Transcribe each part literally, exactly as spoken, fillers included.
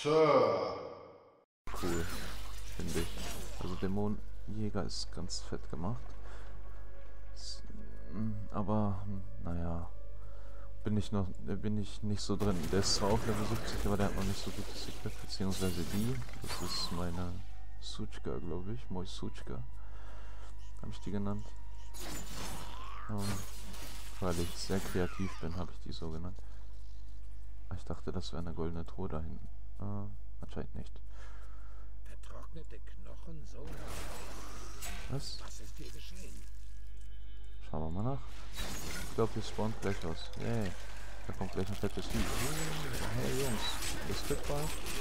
Sir. Cool, finde ich. Also Dämonenjäger ist ganz fett gemacht. S- m, Aber, hm, naja, bin ich noch, äh, bin ich nicht so drin. Der ist zwar auf Level siebzig, aber der hat noch nicht so gutes Secret, beziehungsweise die. Das ist meine Suchka, glaube ich. Moi Suchka. Habe ich die genannt. Ähm, weil ich sehr kreativ bin, habe ich die so genannt. Ich dachte, das wäre eine goldene Truhe da hinten. Äh, anscheinend nicht. Vertrocknete Knochen, so lange. Was? Was ist dir geschehen? Schauen wir mal nach. Ich glaube, hier spawnt gleich was. Yay. Da kommt gleich ein fettes Vieh. Oh, hey Jungs, ist fit bei?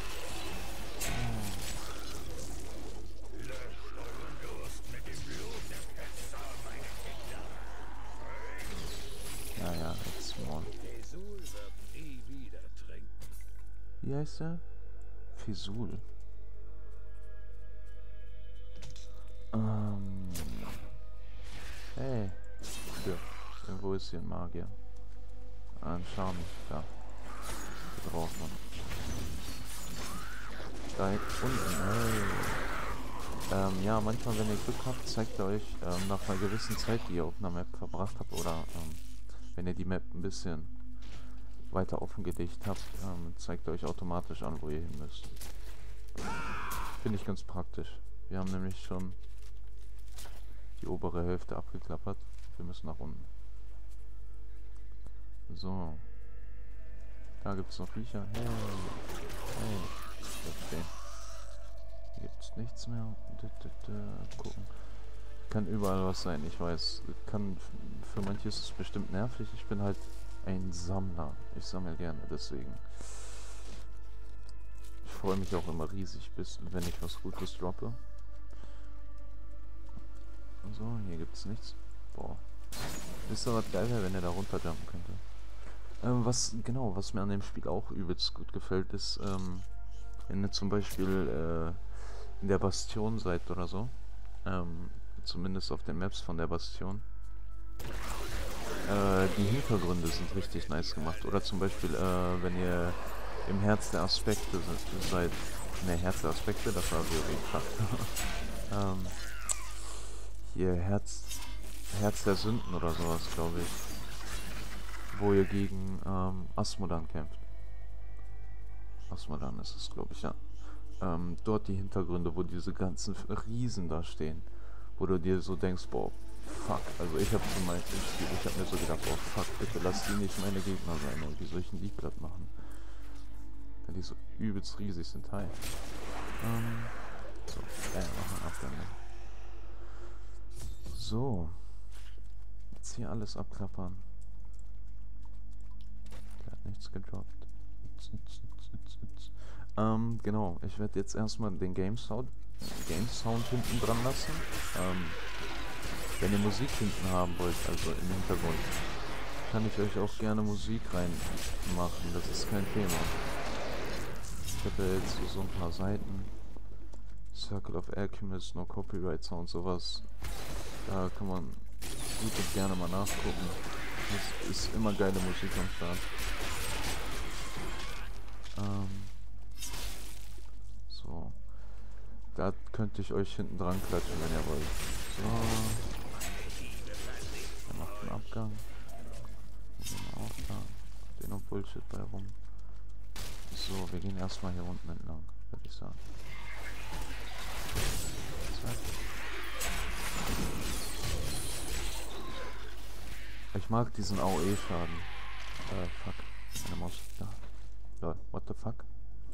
Löscht euren Durst mit dem Blut der Fetzer, meine Kinder. Naja, jetzt spawn. Fesul wird nie wieder trinken. Wie heißt der? Fesul. Ähm. Hey. Tür. Irgendwo ist hier ein Magier. Ein Charme. Da. Hier braucht man. Da unten. Hey. Ähm, ja, manchmal, wenn ihr Glück habt, zeigt er euch ähm, nach einer gewissen Zeit, die ihr auf einer Map verbracht habt, oder ähm, wenn ihr die Map ein bisschen weiter offengelegt habt, ähm, zeigt er euch automatisch an, wo ihr hin müsst. Finde ich ganz praktisch. Wir haben nämlich schon die obere Hälfte abgeklappert. Wir müssen nach unten. So. Da gibt es noch Viecher. Hey. Hey. Bleib stehen. Hier gibt es nichts mehr. Gucken. Kann überall was sein, ich weiß. Kann, für manche ist es bestimmt nervig. Ich bin halt ein Sammler. Ich sammle gerne, deswegen. Ich freue mich auch immer riesig, bis wenn ich was Gutes droppe. So, hier gibt es nichts. Boah. Wisst ihr, was geil wäre, wenn ihr da runterjumpen könnte? Ähm, was, genau, was mir an dem Spiel auch übelst gut gefällt, ist, ähm, wenn ihr zum Beispiel, äh, in der Bastion seid oder so, ähm, zumindest auf den Maps von der Bastion, äh, die Hintergründe sind richtig nice gemacht. Oder zum Beispiel, äh, wenn ihr im Herz der Aspekte seid, ne, Herz der Aspekte, das war so ähm, hier Herz, Herz der Sünden oder sowas, glaube ich, wo ihr gegen ähm, Asmodan kämpft. Asmodan ist es, glaube ich, ja. Ähm, dort die Hintergründe, wo diese ganzen Riesen da stehen, wo du dir so denkst, boah, fuck, also ich habe zum Beispiel, ich habe mir so gedacht, boah, fuck, bitte lass die nicht meine Gegner sein, ey, wie soll ich denn die platt machen? Weil die so übelst riesig sind, hi. Ähm, so, äh, machen wir Abgang. So, jetzt hier alles abklappern. Der hat nichts gedroppt. Ähm, genau, ich werde jetzt erstmal den Game Sound, Game Sound hinten dran lassen. Ähm, wenn ihr Musik hinten haben wollt, also im Hintergrund, kann ich euch auch gerne Musik reinmachen, das ist kein Thema. Ich habe ja jetzt so ein paar Seiten. Circle of Alchemist, No Copyright Sound, sowas. Da kann man gut und gerne mal nachgucken. Das ist immer geile Musik am Start. Ähm, so. Da könnte ich euch hinten dran klatschen, wenn ihr wollt. So. Er macht einen Abgang. Den auch da. Den noch Bullshit bei rum. So, wir gehen erstmal hier unten entlang, würde ich sagen. Zack. Ich mag diesen A O E-Schaden. Äh, fuck. Meine Maus. Da. Lol, what the fuck?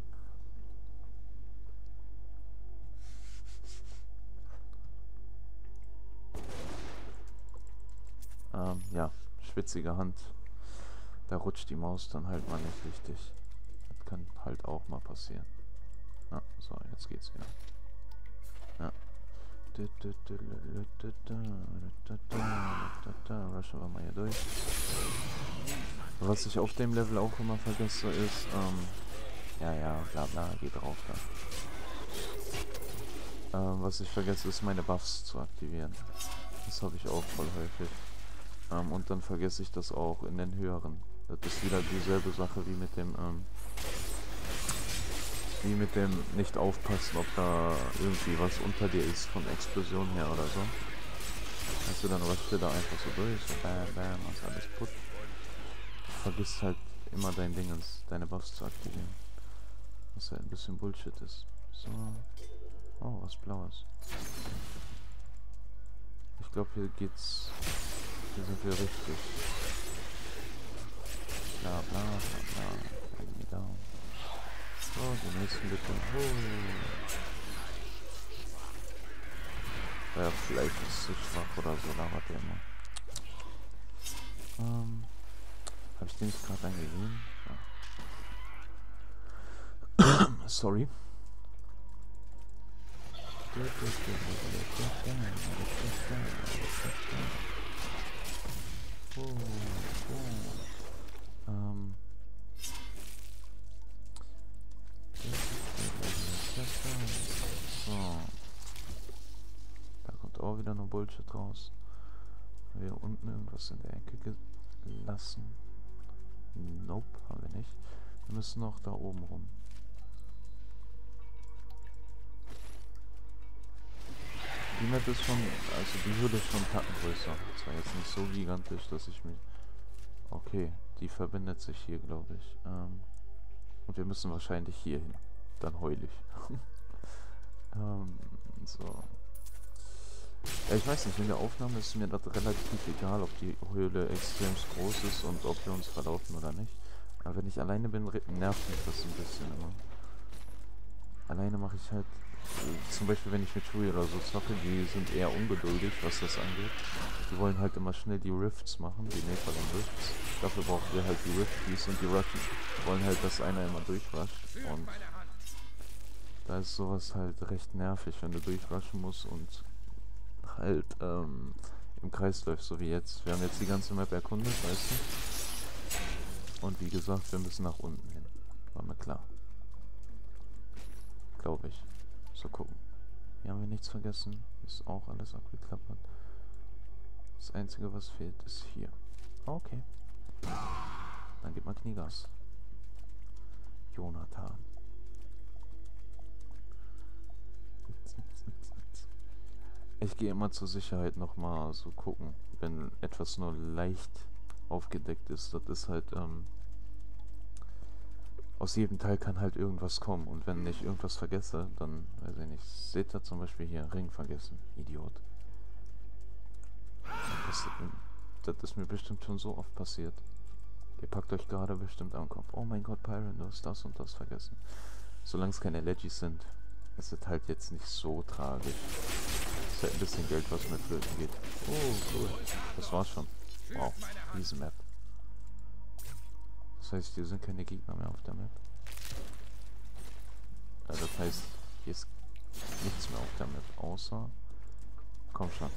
Ähm, ja. Schwitzige Hand. Da rutscht die Maus dann halt mal nicht richtig. Das kann halt auch mal passieren. Ah, so, jetzt geht's wieder. Ja. Rushen wir mal hier durch. Was ich auf dem Level auch immer vergesse ist, ähm, ja, ja, bla bla, geht drauf da. Ähm, was ich vergesse ist, meine Buffs zu aktivieren. Das habe ich auch voll häufig. Ähm, und dann vergesse ich das auch in den höheren. Das ist wieder dieselbe Sache wie mit dem, ähm, wie mit dem nicht aufpassen, ob da irgendwie was unter dir ist von Explosion her oder so. Weißt du, dann rusht du da einfach so durch, so bam, bam, machst alles putt. Du vergisst halt immer dein Dingens, deine Buffs zu aktivieren. Was halt ein bisschen Bullshit ist. So. Oh, was Blaues. Ich glaube, hier geht's. Hier sind wir richtig. Bla bla bla bla. Bring me down. So, den nächsten bitte. Oh. Ja, vielleicht ist zu schwach oder so, da war der immer. Ähm. Habe ich den nicht gerade eingegeben? Ja. Sorry. Oh, oh. Ähm. So. Da kommt auch wieder nur Bullshit raus. Haben wir hier unten irgendwas in der Ecke gelassen? Nope, haben wir nicht. Wir müssen noch da oben rum. Die Map ist schon, also die Hürde ist schon einen Tacken größer. Zwar jetzt nicht so gigantisch, dass ich mich... Okay, die verbindet sich hier, glaube ich. Ähm, und wir müssen wahrscheinlich hier hin. Dann heul ich. ähm, so. Ja, ich weiß nicht, in der Aufnahme ist mir das relativ egal, ob die Höhle extrem groß ist und ob wir uns verlaufen oder nicht. Aber wenn ich alleine bin, nervt mich das ein bisschen immer. Alleine mache ich halt, äh, zum Beispiel wenn ich mit Shui oder so zocke, die sind eher ungeduldig, was das angeht. Die wollen halt immer schnell die Rifts machen, die Nepal und Rifts. Dafür brauchen wir halt die Rifties und die Rushen. Die wollen halt, dass einer immer durchrusht. Und da ist sowas halt recht nervig, wenn du durchrushen musst und halt ähm, im Kreis läufst, so wie jetzt. Wir haben jetzt die ganze Map erkundet, weißt du? Und wie gesagt, wir müssen nach unten hin. War mir klar. Glaube ich. So, gucken. Hier haben wir nichts vergessen. Ist auch alles abgeklappert. Das Einzige, was fehlt, ist hier. Okay. Dann gib mal Kniegas. Jonathan. Ich gehe immer zur Sicherheit nochmal so gucken, wenn etwas nur leicht aufgedeckt ist. Das ist halt, ähm, aus jedem Teil kann halt irgendwas kommen. Und wenn ich irgendwas vergesse, dann, weiß ich nicht, seht ihr zum Beispiel hier, Ring vergessen. Idiot. Das, das ist mir bestimmt schon so oft passiert. Ihr packt euch gerade bestimmt am Kopf. Oh mein Gott, Pyron, du hast das und das vergessen. Solange es keine Legis sind, ist es halt jetzt nicht so tragisch. Es ist halt ein bisschen Geld, was mir flöten geht. Oh, cool. Das war's schon. Wow, diese Map. Das heißt, hier sind keine Gegner mehr auf der Map. Ja, das heißt, hier ist nichts mehr auf der Map, außer... Komm schon.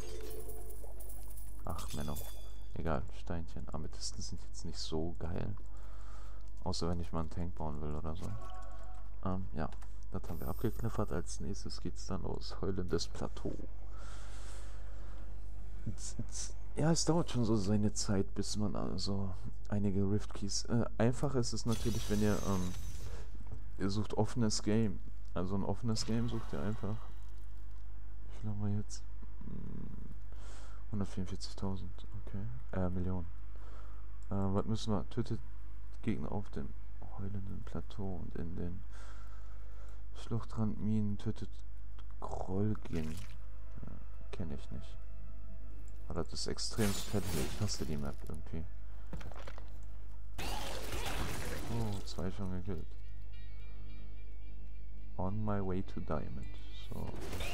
Ach, Menno. Egal, Steinchen. Amethysten sind jetzt nicht so geil. Außer wenn ich mal einen Tank bauen will oder so. Ähm, ja. Das haben wir abgekliffert. Als nächstes geht's dann los. Heulendes Plateau. Ja, es dauert schon so seine Zeit, bis man also einige Rift Keys... Äh, einfach ist es natürlich, wenn ihr, ähm, ihr sucht offenes Game. Also ein offenes Game sucht ihr einfach. Ich glaube mal jetzt... hundertvierundvierzigtausend, okay. Äh, Millionen. Äh, was müssen wir? Tötet Gegner auf dem heulenden Plateau und in den Schluchtrandminen, tötet Krollgin. Äh, Kenne ich nicht. Aber das ist extrem fertig. Ich hasse die Map irgendwie. Oh, zwei schon gekillt. On my way to Diamond. So.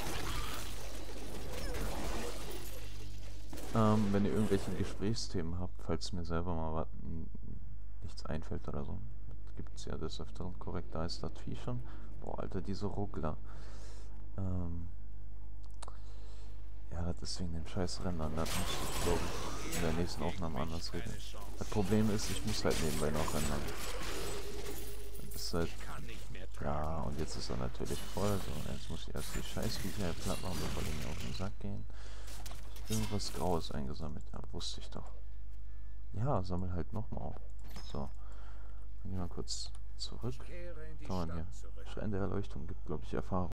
Ähm, wenn ihr irgendwelche Gesprächsthemen habt, falls mir selber mal was, nichts einfällt oder so, gibt es ja des Öfteren. Korrekt, da ist das Vieh schon. Boah, Alter, diese Ruckler. Ähm, ja, das ist wegen dem scheiß Rendern. Das muss ich, glaube ich, in der nächsten Aufnahme anders reden. Das Problem ist, ich muss halt nebenbei noch rendern. Das ist halt... Ja, und jetzt ist er natürlich voll. So, jetzt muss ich erst die Scheißviecher hier platt machen, bevor die mir auf den Sack gehen. Irgendwas Graues eingesammelt, ja, wusste ich doch. Ja, sammel halt nochmal auf. So, dann gehen wir kurz zurück. Ich kehre in die Kann man hier. Stadt zurück. Schrein der Erleuchtung gibt, glaube ich, Erfahrung.